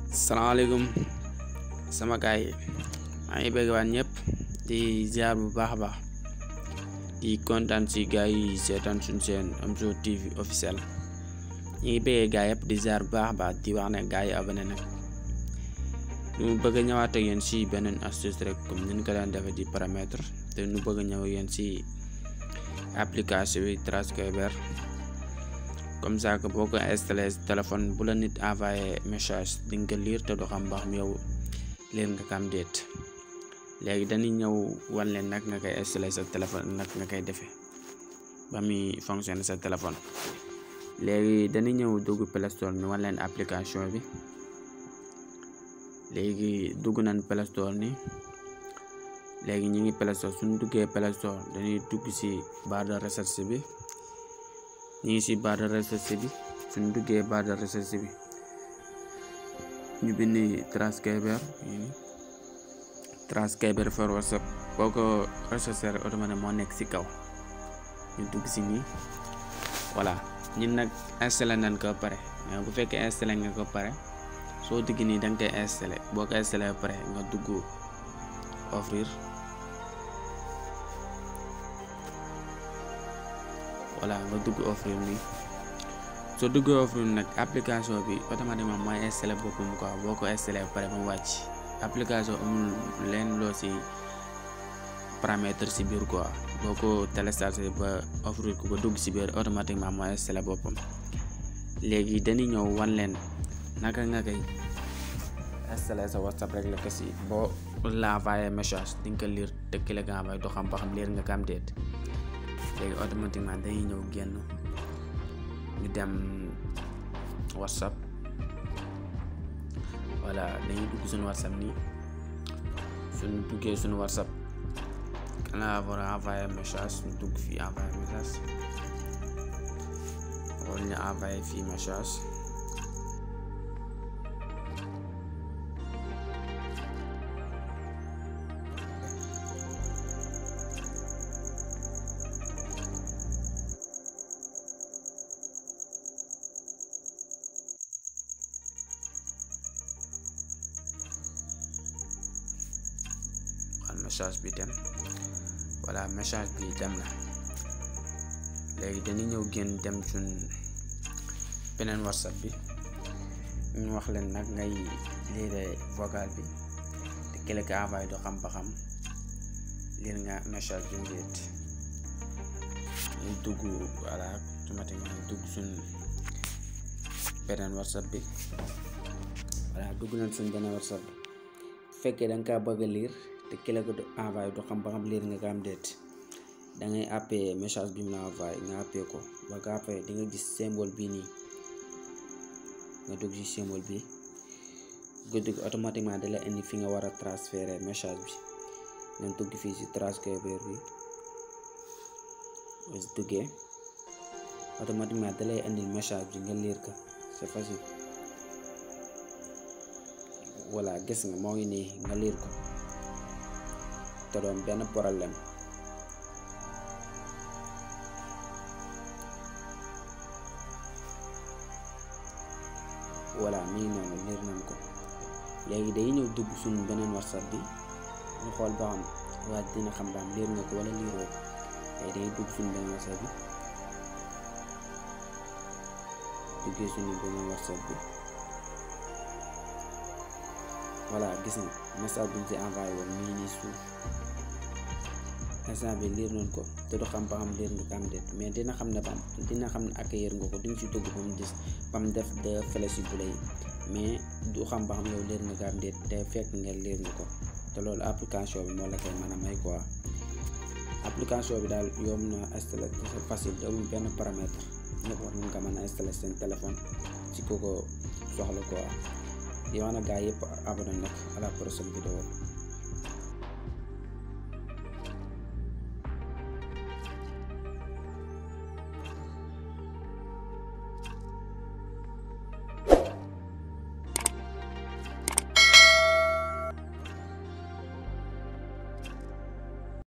Assalamualaikum sama gaay maa ngi bëgg waan ñëpp di ziar bu baax a baax di kontaan ci gaay yi seetaan suñu seen Omzo TV officiel ñi ngi bëgg gaay yëpp di ziar bu baax a baax di wax ne gaay yi abonné nag ñu bëgg ñëwaat ak yéen ci beneen astuce rek comme ni ñu ko daan defee di paramètre te ñu bëgg ñëw yéen ci application bi Transcriber comme ça que boo ko installé téléphone bu la nit envoyé message di nga lire te do xam ba xam yow leen nga kam déet léegi dañuy ñëw wan leen nag nga koy installé sa téléphone nag nga koy defee ba muy fonctionner sa téléphone. léegi dañuy ñëw dugg Play Store ni wan leen application bi léegi dugg nañ Play Store ni léegi ñi ngi Play Store suñu duggee Play Store dañuy dugg ci barre de recherche bi ñi ngi ci barre de recherche bi suñu duggee barre de recherche bi ñu bind Transcriber for WhatsApp boo ko recherche automatiquement moo nekk ci kaw ñu dugg ci nii voilà ñun nag installé nañ ko pare mais bu fekkee installé nga ko pare soo dugg nii danga koy installé boo ko installé pare nga dugg offrir voilà nga dugg offrir nii soo duggee offrir nag application bi automatiquement mooy installé boppam quoi boo ko installé pare ba mu wàcc application amul leen loo ci paramètre ci biir quoi boo ko téléchargé ba offrir ko ba dugg ci biir automatiquement mooy installé boppam. léegi dañuy ñëw wan leen naka nga koy installé sa WhatsApp rek la ko ci boo la envoyé message di nga ko lire te ki la nga envoyé doo xam ba xam lire nga kam déet. léegi automatiquement dañuy ñëw génn ñu dem WhatsApp voilà dañuy dugg suñu WhatsApp nii suñu duggee suñu WhatsApp kana war a envoyer message ñu dugg fii envoyer message wala ñu envoyer fii message message bi dem voilà message bi dem na léegi dañuy ñëw génn dem suñ beneen WhatsApp bi ñu wax leen nag ngay lire vocal bi te kële ka envoyé doo xam ba xam lire nga message bi njëet ñu dugg voilà automatiquement ñu dugg suñ beneen WhatsApp bi voilà dugg nañ suñ beneen WhatsApp bi fekkee da nga kaa bëgg a lire te ki la ko envoyé doo xam ba xam lire nga ko am déet da ngay appee message bi mu la envoyé nga appee ko ba nga appee di nga gis symbole bii nii nga dugg ci symbole bi nga dugg automatiquement da la indi fi nga war a transférer message bi nga dugg fii ci Transcriber bi nga duggee automatiquement da lay indi message bi nga lire ko c'est facile voilà gis nga moo ngi nii nga lire ko te doon benn problème voilà mi ngi noonu lire nañ ko léegi day ñëw dugg suñu beneen WhatsApp bi ñu xool ba xam waa dina xam ba am lire nga ko wala lire léegi day dugg suñu beneen WhatsApp bi duggee suñu beneen WhatsApp bi voilà gis nga message bi ñu ci envoyé woon mi ngi nii suuf instant bi lire nañ ko te du xam ba xam lire nga kam déet mais dina xam ne dina xam ne accueillir nga ko di nga ci dugg ba mu gis ba mu def de flèche bu lay mais du xam ba xam yow lire nga kam déet te fekk nga lire nga ko te loolu application bi moo la koy mën a may quoi application bi daal yomb na installé c'est facile amul benn paramètre ñëpp war nañ ko mën a installé seen téléphone ci ko soxla quoi. di wax na gaa yëpp abonné nag à la prochaine vidéo.